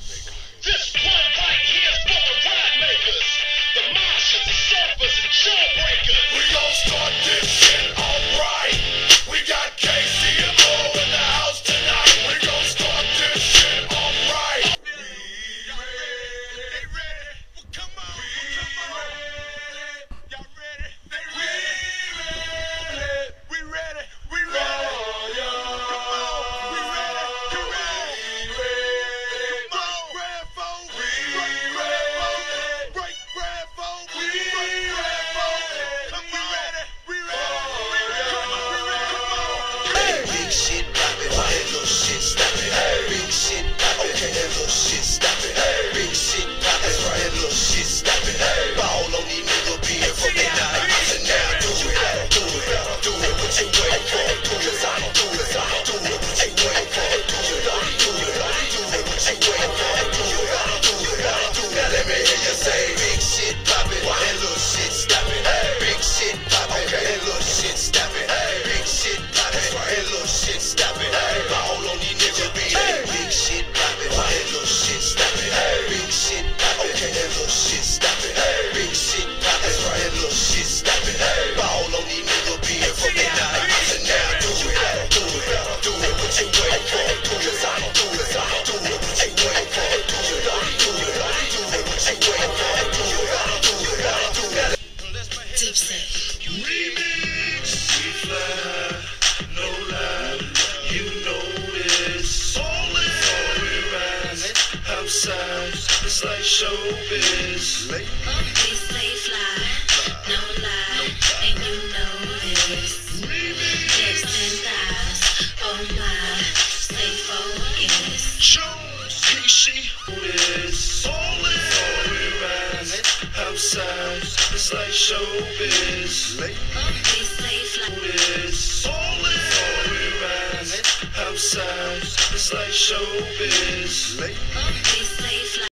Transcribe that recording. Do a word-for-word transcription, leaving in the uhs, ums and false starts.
This one right here's for the ride makers, the Martians, the surfers, and jawbreakers. We gon' start this shit alright. We got K C M O in the house tonight. We gon' start this shit alright. We ready, they ready. Well, come on, come on. Y'all ready? They ready. We ready, we ready. Come on, we ready. Come on. Come on, grand folk. Break grand folk. Break grand folk. Break grand folk. Come we ready, we ready. Come on, we ready. Come on. Hey, big shit poppin', that little shit stoppin'. Hey, big shit poppin', okay, that little shit stoppin'. Hey, big shit poppin', that's right, that little shit stoppin'. Hey, ball on these niggas being from they nine. And now do it, do it, do it what you wait for. Cause I do it, do it what you wait for. Do it, do it, do it what you wait for. Do it, do it, do it. Now let me hear you say, big shit poppin', that little shit stoppin'. Hey, big shit poppin', okay, that little shit stoppin'. Hey, big shit poppin', that's right, that little shit stoppin'. Hey, ball on these niggas being big shit poppin', that little shit stoppin'. Hey, big shit poppin', okay, that little shit stoppin'. Hey, big shit poppin', that's right, that little shit stoppin'. Hey, ball on these niggas being from they nine. And now do it, do it, do it what you wait for. Cause I do it, do it what you wait for. Do it, do it, do it what you wait for. Do it, do it, do it. Deep set. Remix, we fly, no lie, you know this. All in, all we rise, outside, it's like showbiz. We stay fly, no lie, and you know this. Hips and thighs, oh my, stay focused. Jones, he, she, who this. All in, all we rise, outside, it's like showbiz. We stay fly. Who this. All in, all we rise, outside, it's like showbiz. We stay fly.